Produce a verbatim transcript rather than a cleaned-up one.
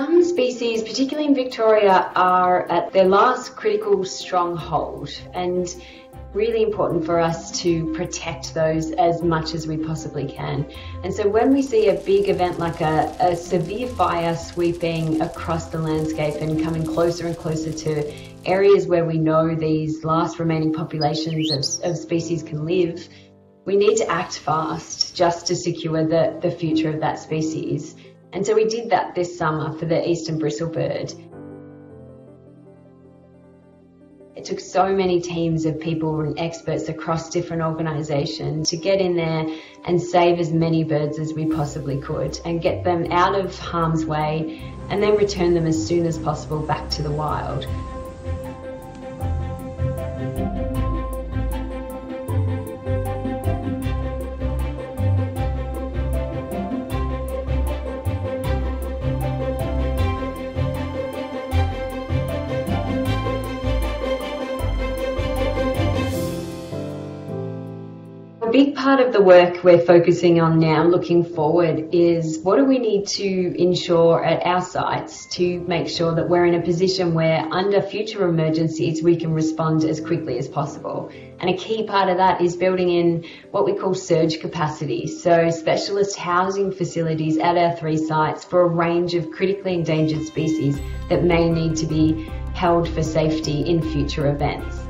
Some species, particularly in Victoria, are at their last critical stronghold, and really important for us to protect those as much as we possibly can. And so when we see a big event like a, a severe fire sweeping across the landscape and coming closer and closer to areas where we know these last remaining populations of, of species can live, we need to act fast just to secure the, the future of that species. And so we did that this summer for the Eastern Bristlebird. It took so many teams of people and experts across different organisations to get in there and save as many birds as we possibly could and get them out of harm's way and then return them as soon as possible back to the wild. A big part of the work we're focusing on now, looking forward, is what do we need to ensure at our sites to make sure that we're in a position where under future emergencies we can respond as quickly as possible. And a key part of that is building in what we call surge capacity, so specialist housing facilities at our three sites for a range of critically endangered species that may need to be held for safety in future events.